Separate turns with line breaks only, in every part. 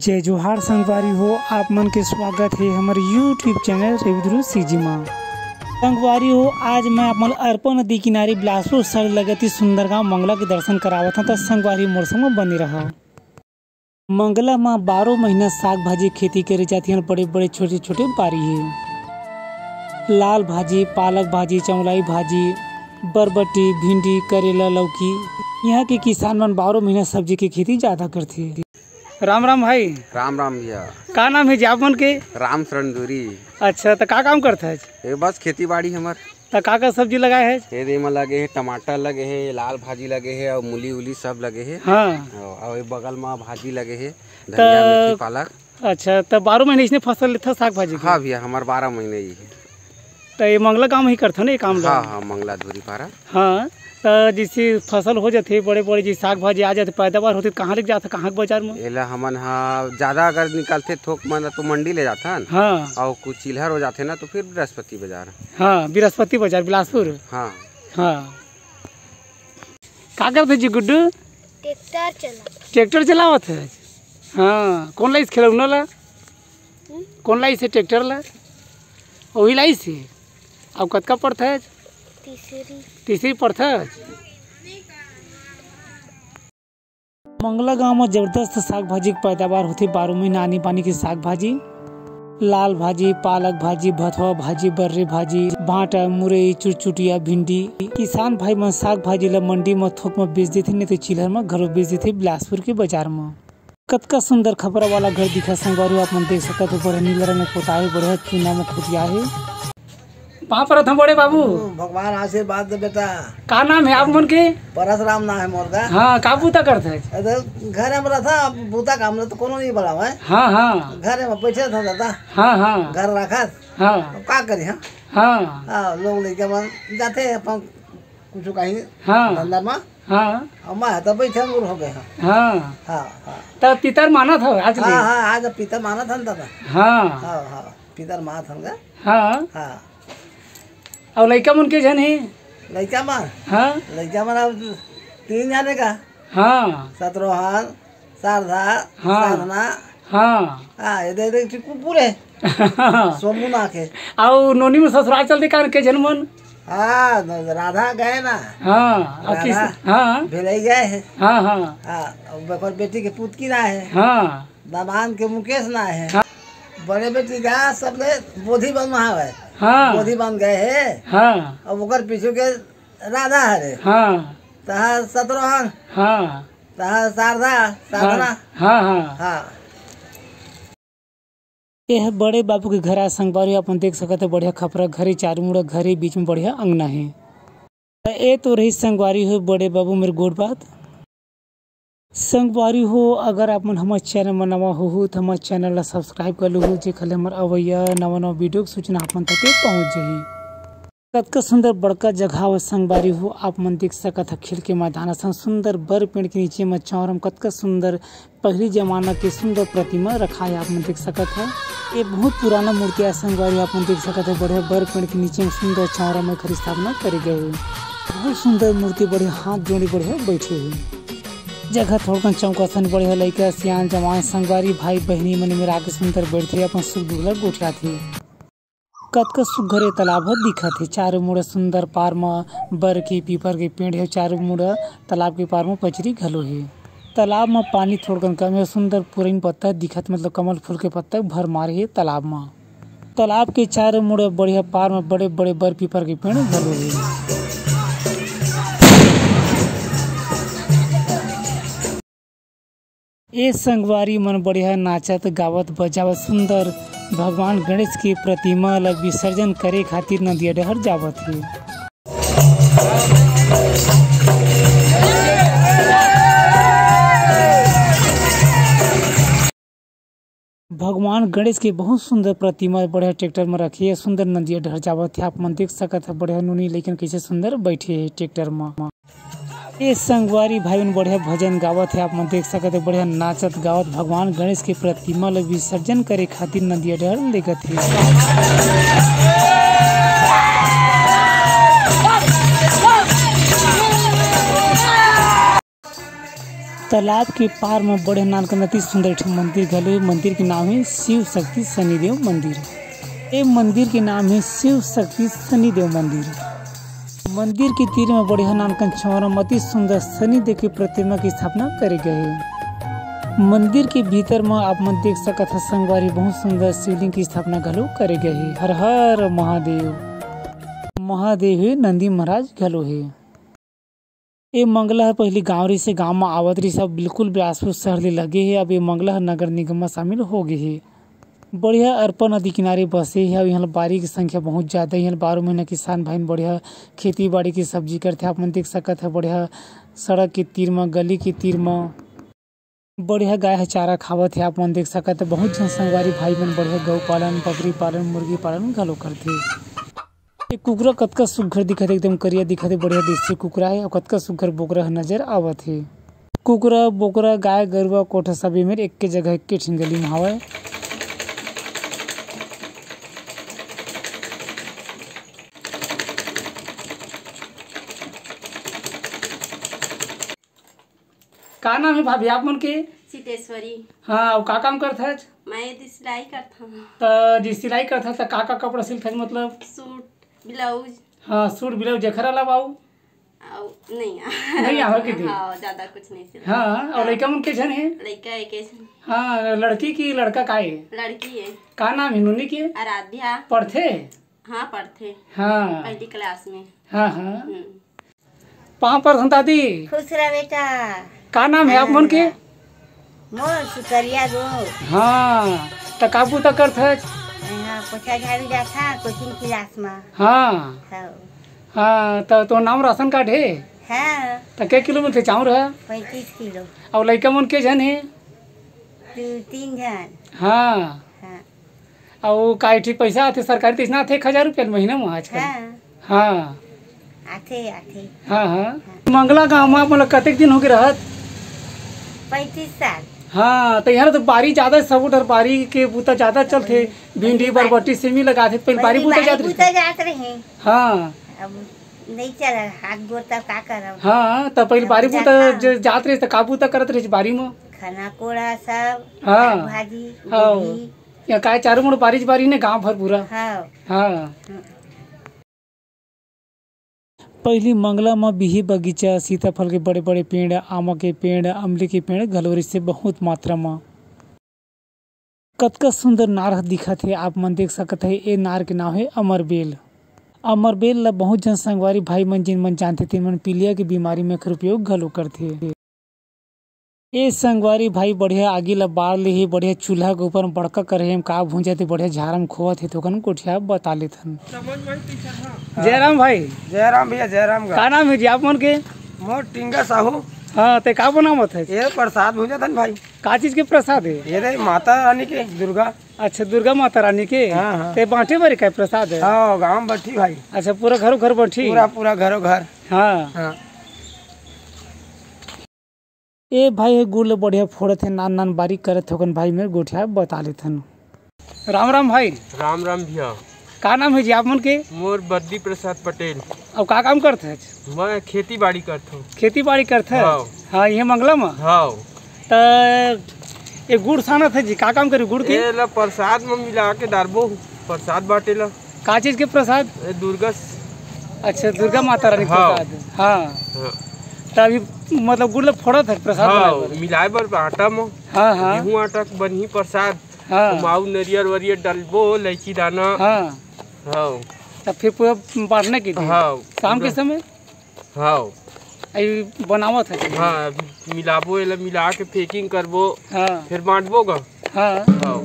जय जोहार संगवारी हो, आप मन के स्वागत है हमारे यूट्यूब चैनल रविद्रु सीजी में। संगवारी हो, आज मैं आप मन अर्पण नदी किनारे बिलासपुर सड़ लगती सुंदरगांव मंगला के दर्शन करावत हूँ। तो संगवारी मौसम में बनी रहा। मंगला में 12 महीना साग भाजी खेती करी जाती है। बड़े बड़े छोटे छोटे बारी है। लाल भाजी, पालक भाजी, चौलाई भाजी, बरबटी, भिंडी, करेला, लौकी। यहाँ के किसान मन 12 महीना सब्जी की खेती ज्यादा करते हैं। राम राम भाई।
राम राम भैया।
का नाम है जी आप मन के?
राम शरण दूरी।
अच्छा, तो का काम करता है?
ये बस खेती बाड़ी हमार।
तो का सब्जी लगाए है?
ये में लगे है टमाटर लगे है, लाल भाजी लगे है और मूली उली सब लगे है।
हाँ।
और बगल में भाजी लगे है, धनिया, मेथी, पालक।
अच्छा, तो 12 महीने इसने फसल लेता साग भाजी?
हाँ भैया, हमार 12 महीने ही है।
तो ये मंगला काम ही करते ना ये काम?
हाँ हाँ, मंगला धूरी पारा।
हाँ, तो जिससे फसल हो जाती बड़े बड़े जी साग भाजी आ जाते, पैदावार होती, कहाँ लेके जाता, कहाँ के बाजार में?
एला हमन हाँ ज्यादा अगर निकलते थोक मन तो मंडी ले जाता।
हाँ।
और कुछ चिल्हर हो जाते ना तो फिर बृहस्पति बाजार।
हाँ, बृहस्पति बाजार बिलासपुर।
हाँ
हाँ। का करते जी गुड्डू? ट्रैक्टर चलावत है। हाँ, कौन लाई से खेलौना ला? कौन लाई से ट्रैक्टर ला? वही लाई से। अब कतका पड़ता है? तीसरी पड़ता है। मंगला गांव में जबरदस्त साग भाजी की पैदावार होती। 12 महीना आनी पानी की साग भाजी, लाल भाजी, पालक भाजी, भथुआ भाजी, बर्रे भाजी, भाटा, मुरई, चुटचुटिया, भिंडी। किसान भाई मन साग भाजी ला मंडी में थोक में बेच देते, नहीं तो चिल्हर में घरों बेच देते बिलासपुर के बाजार में। कतका सुंदर खपरा वाला घर दिखा संगवारी, आप मन देख सकते हो। बड़े नीला रंग में पोता है, बड़े चूना में खुदिया है। वहाँ पर बड़े बाबू
भगवान आशीर्वाद दे बेटा।
का नाम है आप मन के?
परशुराम नाम है मोर का।
हाँ, का बूता करते है?
घर में था बूता काम तो कोनो नहीं बड़ा है।
हाँ हाँ,
घर में बैठे था दादा।
हाँ हाँ,
घर रखा।
हाँ,
का करी? हाँ
हाँ,
लोग लेके मन जाते अपन कुछ कहीं।
हाँ,
अंदर में।
हाँ,
मैं तो बैठे दूर हो गए।
हाँ,
हाँ हाँ।
तो पितर माना था आज?
हाँ हाँ, आज पितर माना था दादा।
हाँ
हाँ हाँ, पितर माना था।
हाँ
हाँ।
और लड़का मन के जन है?
लड़का मन?
हाँ,
लड़का मन अब 3 जाने का।
हाँ,
शत्रुघ्न, शारदा, साधना।
हाँ,
ये दे पूरे सोमू ना के।
और नोनी में ससुराल चलते कारण के जन मन?
हाँ, राधा गए ना।
हाँ, हाँ,
भेलई गए है।
हाँ हाँ,
हाँ, बेटी के पुत की ना है।
हाँ,
दामान के मुकेश ना है। हाँ। बड़े बेटी का सबने बोधी बन वहाँ है।
हाँ,
बोधी बन गए है।
हाँ,
अब ओकर पीछू के राधा है।
हाँ,
तहाँ शत्रुघ्न।
हाँ,
तहाँ शारदा, साधना।
हाँ हाँ,
हाँ।
ये है बड़े बाबू के घर। संगवारी अपन देख सकते, बढ़िया खपरा घरे, चारू मुड़ा घरे, बीच में बढ़िया अंगना है। ये तो रही संगवारी हो बड़े बाबू मेरे गोड़ बात। संगवारी हो, अगर आप मन हमारे चैनल में नवा हो तो हमारे चैनल ला सब्सक्राइब कर लो, जे खले हमारे अवैया नवा वीडियो की सूचना आप मन तक पहुँच जाही। कतका सुंदर बड़का जगह संगवारी हो, आप मन देख सकत है। खेल के मैदान सुंदर बर पेड़ के नीचे में चौरम कतका सुंदर पहली जमाना के सुंदर प्रतिमा रखा है, आप मन देख सकत है। ये बहुत पुराना मूर्ति है संगवारी, आप मन देख सकते हैं। बढ़िया बर पेड़ के नीचे में सुंदर चौरम में खरी स्थापना करे गए है। बहुत सुंदर मूर्ति, बढ़िया हाथ जोड़ी बढ़िया बैठे है। जगह थोड़ा चौकासन बढ़िया लड़का सियान जवान संगवारी भाई बहनी मन मेरा आगे सुंदर बैठे अपन सुख दुखला गोठिया थे। कतका सुघरे तालाब दिखा थे। चारों मुड़ा सुंदर पार में बर के पीपर के पेड़ है। चारों मुड़ा तालाब के पार में पचरी घलो है। तालाब में पानी थोड़ा कम है। सुंदर पुरैन पत्ता दिखत, मतलब कमल फूल के पत्ता भर मारे है तालाब में। तालाब के चारों मुड़ा बढ़िया पार में बड़े बड़े बर पीपर के पेड़ घलो है। ये संगवारी मन बढ़िया नाचत गावत बजावत सुंदर भगवान गणेश की प्रतिमा ला विसर्जन करे खातिर नदिया डहर जावत है। भगवान गणेश की बहुत सुंदर प्रतिमा बढ़िया ट्रैक्टर में रखी है। सुंदर नदिया डहर जावत है, आप मन देख सकत है। बढ़िया नूनी लेकिन कैसे सुंदर बैठे है ट्रैक्टर में। ये संगवारी भाई मन बढ़िया भजन गावत है, आप मन देख सकते। बढ़िया नाचत गावत भगवान गणेश की प्रतिमा ला विसर्जन करे खातिर नदिया डहर लेगत है। तालाब के पार में बड़े नानकन अति सुंदर एक मंदिर घलो है। मंदिर के नाम है शिव शक्ति शनिदेव मंदिर। ये मंदिर के नाम है शिव शक्ति शनिदेव मंदिर। मंदिर के तीर में बढ़िया नानकन चौरा में अति सुंदर शनिदेव की प्रतिमा की स्थापना करे गए है। मंदिर के भीतर में आप मन देख सकत है संगवारी बहुत सुंदर शिवलिंग की स्थापना घलो करे गए है। हर हर महादेव। महादेव है नंदी महाराज घलो है। ये मंगला पहले गाँव से गांव में आवत रही सब बिल्कुल बिलासपुर शहर ले लगे है। अब ये मंगला नगर निगम में शामिल हो गए है। बढ़िया अर्पण नदी किनारे बसे है। अब यहाँ बारी की संख्या बहुत ज़्यादा है। यहाँ 12 महीना किसान भाई बढ़िया खेती बाड़ी की सब्जी करते आप मन देख सकत है। बढ़िया सड़क के तीर में गली के तीर में बढ़िया गाय है चारा खावत है आप मन देख सकत है। बहुत जन संगवारी भाई मन बढ़िया गौ पालन बकरी पालन मुर्गी पालन घलो करते। ये कुकरा कतका सुघर दिखत है एकदम करिया दिखत है। बढ़िया देसी कुकरा है और कतका सुघर बोकरा नजर आवत है। कुकरा बोकरा गाय गरुआ कोठा सभी में एक के जगह एक के ठिंगली में हवा। का नाम है भाभी आप मन के?
सिद्धेश्वरी।
हाँ और का काम करता है?
मैं तो सिलाई करता हूँ।
तो जी सिलाई करता है तो का कपड़ा सिलता है मतलब?
Suit blouse.
हाँ सूट ब्लाउज जखरा लबाऊ नहीं आहो के दे।
हाँ ज्यादा कुछ नहीं सिला।
हाँ और लड़का मन के जन है?
लड़का एक
हाँ लड़की की लड़का का है?
लड़की है।
का नाम है नुनी के?
आराध्या।
पढ़ते?
हाँ पढ़ते।
हाँ
पहली क्लास में।
हाँ हाँ 5% दादी।
खुश रह बेटा।
का नाम है आप मन के?
मोर सुकरिया दो।
हाँ तो काबू तक करते है?
हाँ पोछा झाड़ू जाता कोचिंग क्लास में।
हाँ हाँ तो नाम राशन कार्ड है?
हाँ
तो के किलो मिलते चाउर है?
35 किलो।
और लड़का मन के जन है?
2-3 जन।
हाँ
हाँ
और का ठीक पैसा आते सरकारी इतना आते 1000 रुपया महीना में आजकल?
हाँ
हाँ
आते
हाँ हाँ मंगला गाँव में मतलब कतेक दिन हो गए रहत?
35 साल।
हाँ तो यहाँ तो बारी ज्यादा सब उधर बारी के बूता ज्यादा चलते भिंडी बरबट्टी सेमी लगाते पहले बारी बूता
जात रहे।
हाँ
अब नहीं चला हाथ गोर तब का करब।
हाँ तो पहले बारी बूता जात रहे तो का बूता करत रहे बारी में?
खाना कोड़ा सब।
हाँ
भाजी
हाँ यहाँ का चारों मुड़ बारी ने गाँव भर पूरा।
हाँ
हाँ पहली मंगला में बिही बगीचा सीताफल के बड़े बड़े पेड़ आम के पेड़ अमली के पेड़ घलोरी से बहुत मात्रा में कतका सुंदर नार दिखत है आप मन देख सकत है। ये नार के नाम है अमरबेल। अमरबेल ला बहुत जन संगवारी भाई मन जिन मन जानते थे मन पीलिया की बीमारी में उपयोग घलो करते। ये संगवारी भाई बढ़िया आगे ला बाढ़ ले ही बढ़िया चूल्हा के ऊपर बड़का करे का भूंजा थे बढ़िया झारम खोवत है तो कोठिया बता लेथन। जयराम भाई।
जयराम भैया जयराम
का नाम है जी आप मन के?
मोर टिंगा साहू।
हाँ ते का बनावत है?
ये प्रसाद भूजा था भाई।
का चीज के प्रसाद है?
ये रे माता रानी के दुर्गा।
अच्छा दुर्गा माता रानी के।
हाँ हाँ
ते बांटे बारे का प्रसाद है?
हाँ गाँव में बैठी भाई।
अच्छा पूरा घरों घर बैठी?
पूरा घरों घर।
हाँ
हाँ
ए भाई गुड़ बढ़िया फोड़त है नान नान बारीक करत होकन भाई मेरे गोठिया बता लेथन। राम राम भाई।
राम राम भैया।
का नाम है जी आप मन के?
मोर बद्दी प्रसाद पटेल।
और का काम करते है?
मैं खेती बाड़ी करता हूँ।
खेती बाड़ी करते है? हाँ ये मंगला में।
हाँ
तो ये गुड़ साना था जी का काम करे गुड़ के?
प्रसाद में मिला के डालबो प्रसाद बाटे ला।
का चीज के प्रसाद?
दुर्गा।
अच्छा दुर्गा माता रानी प्रसाद। हाँ तो अभी मतलब गुड़ फोड़त है प्रसाद?
हाँ मिलाए बर आटा में।
हाँ हाँ
गेहूँ आटा बनी प्रसाद।
हाँ
माऊ नरियर वरियर डालबो इलायची दाना।
हाँ
हाँ
तब फिर पूरा बांटने के लिए?
हाँ
शाम के समय?
हाँ
बनावत है?
हाँ मिलाबो एला मिला के पैकिंग करबो।
हाँ
फिर बांटबो गा।
हाँ
हाँ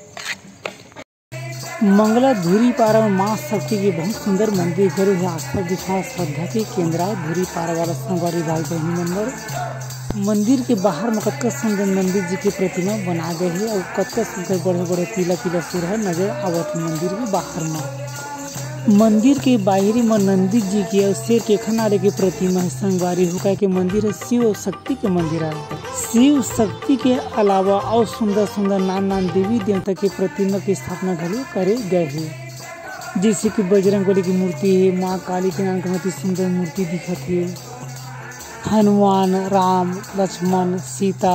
मंगला धुरी पारा में माँ शक्ति के बहुत सुंदर मंदिर घरों है। आस्था विश्वास श्रद्धा के केंद्र धुरी पारा वाला संगवारी भाई बहनी मंदिर। मंदिर के बाहर में कतका सुंदर नंदी जी की प्रतिमा बना गए है और कतका सुंदर बड़े बड़े पीला पीला सिर है नजर आवत मंदिर के बाहर में। मंदिर के बाहरी में नंदी जी की और शेर के खनारे की प्रतिमा है संगवारी हुका के मंदिर है शिव और शक्ति के मंदिर है। शिव शक्ति के अलावा और सुंदर सुंदर नान नान देवी देवता की प्रतिमा की स्थापना घलो करे गए है। जैसे कि बजरंगबली की मूर्ति है, माँ काली के नाम की सुंदर मूर्ति दिखत है। हनुमान, राम, लक्ष्मण, सीता,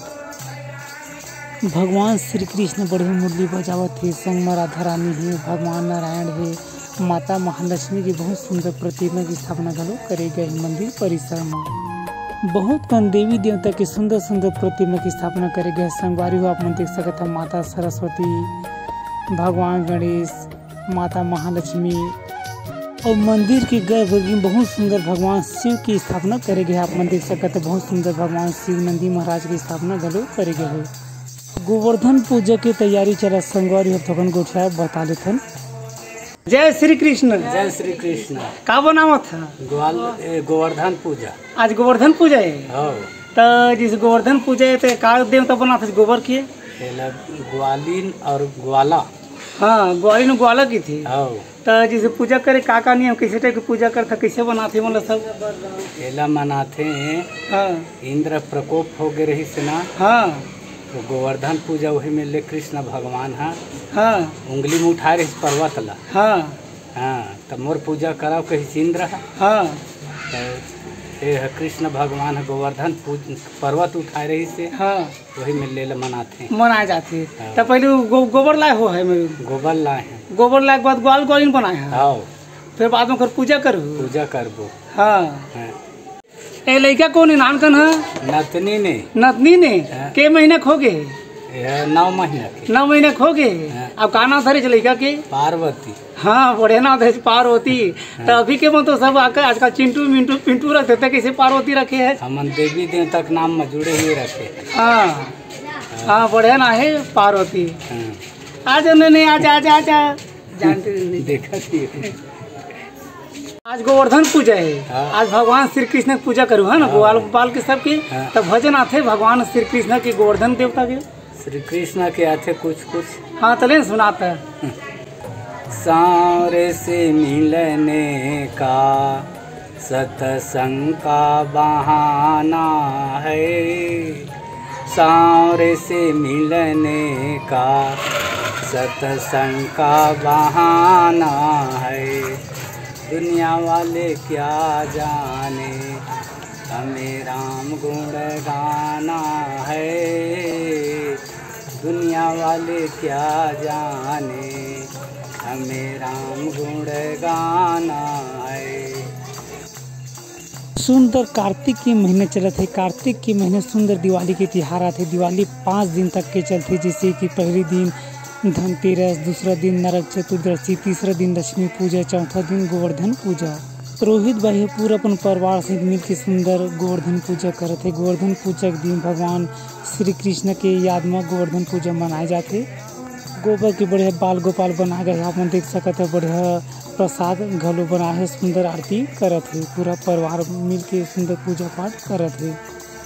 भगवान श्री कृष्ण बड़े मुरली बजावत है। संग में राधा रानी है, भगवान नारायण है, माता महालक्ष्मी की बहुत सुंदर प्रतिमा की स्थापना घलो करे गए मंदिर परिसर में। बहुत कन देवी देवता के सुंदर सुंदर प्रतिमा की स्थापना करे गए। संगवारी हो आप मन देख सकते हैं माता सरस्वती, भगवान गणेश, माता महालक्ष्मी और मंदिर के गर्भगृह में बहुत सुंदर भगवान शिव की स्थापना करे गए। आप मन देख सकते हैं बहुत सुंदर भगवान शिव नंदी महाराज की स्थापना घलो करे गए है। गोवर्धन पूजा की तैयारी चला संगवारी हथन गोठा बता लेथन। जय श्री कृष्ण।
जय श्री कृष्ण।
का बनावत था?
गोवर्धन पूजा।
आज गोवर्धन पूजा है।
हाँ।
तो जिस गोवर्धन पूजा है तो का देवता बना था गोबर की?
ग्वालिन और ग्वाला।
हाँ, ग्वालिन ग्वाला की थी।
हाँ।
तो जिसे पूजा करे का नियम कैसे टाइप की पूजा करता, कैसे बनाते मतलब सब?
पहला मनाते हैं।
हाँ।
इंद्र प्रकोप हो गए रही से ना।
हाँ।
तो गोवर्धन पूजा वही में ले कृष्ण भगवान है।
हाँ।
उंगली में उठा रही पर्वत ला।
हाँ।
हाँ, तो मोर पूजा कराओ कहीं इंद्र है।
हाँ।
तो ये कृष्ण भगवान है गोवर्धन पर्वत उठा रही से।
हाँ।
वही में ले मनाते हैं,
मनाए जाते हैं।
हाँ।
तो पहले गोबर लाए हो है
गोबर लाए हैं।
गोबर लाए के बाद ग्वाल ग्वालिन बनाए हैं।
हाँ।
फिर बाद में पूजा करो।
पूजा करबो।
हाँ।
हाँ।
ए लड़का कौन नानकन है?
नतनी ने।
नतनी ने।
हाँ।
के महीने खो गए?
9 महीना के।
9 महीने खो गए।
हाँ।
अब का नाम धरे लड़का के?
पार्वती।
हाँ, बड़े नाम धरे पार्वती। तो अभी के मन तो सब आकर आजकल चिंटू मिंटू पिंटू रखते थे, कैसे पार्वती रखे है?
हम देवी देवता के नाम में जुड़े हुए रखे।
हाँ। हाँ, बड़े ना है पार्वती।
हाँ।
आज उन्होंने आज आज आज जानते नहीं।
देखा थी।
आज गोवर्धन पूजा है।
हाँ।
आज भगवान श्री कृष्ण की पूजा करूँ है ना।
हाँ।
गोपाल के सबके।
हाँ।
तब भजन आते भगवान श्री कृष्ण के गोवर्धन देवता के।
श्री कृष्ण के आते कुछ कुछ।
हाँ, चले सुनाता है।
सांवरे से मिलने का सत्संग का बहाना है। सांवरे से मिलने का सत्संग का बहाना है। दुनिया वाले क्या जाने हमें राम गुण गाना है। दुनिया वाले क्या जाने हमें राम गुण गाना है।
सुंदर कार्तिक के महीने चलते थे। कार्तिक के महीने सुंदर दिवाली के त्योहार आते। दिवाली 5 दिन तक के चलते, जैसे कि पहले दिन धनतेरस, दूसरा दिन नरक चतुर्दशी, तीसरा दिन लक्ष्मी पूजा, चौथा दिन गोवर्धन पूजा। रोहित भाई पूरा अपन परिवार से मिल के सुंदर गोवर्धन पूजा करते। गोवर्धन पूजा के दिन भगवान श्री कृष्ण के याद में गोवर्धन पूजा मनाए जाते। गोबर के बढ़िया बाल गोपाल बना गए। आप देख सकते हैं बढ़िया प्रसाद घलो बना है, सुंदर आरती करत है। पूरा परिवार मिल के सुंदर पूजा पाठ करत है।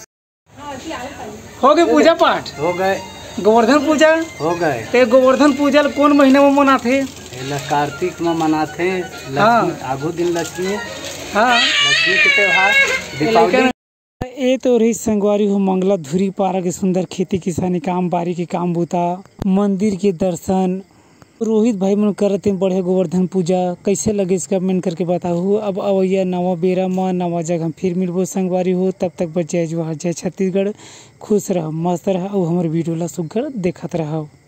हो गए पूजा पाठ?
हो गए।
गोवर्धन पूजा
हो गए।
ते गोवर्धन पूजा कौन महीने में मनाते?
कार्तिक में मनाते हैं।
हाँ।
आगू दिन लक्ष्मी।
हाँ।
लक्ष्मी के त्योहार दीपावली।
ये तो रही संगवारी हो मंगला धुरी पारा के सुंदर खेती किसानी काम बारी के काम बूता, मंदिर के दर्शन। रोहित भाई मन करते बढ़िया गोवर्धन पूजा। कैसे लगे इसका कमेंट करके बताओ। अब अवैया नवा बेरा में नवा जगह फिर मिलबो संगवारी हो। तब तक बच जय जोहार, जय छत्तीसगढ़। खुश रहो, मस्त रहो और हमारे वीडियो ला सुघर देखत रहो।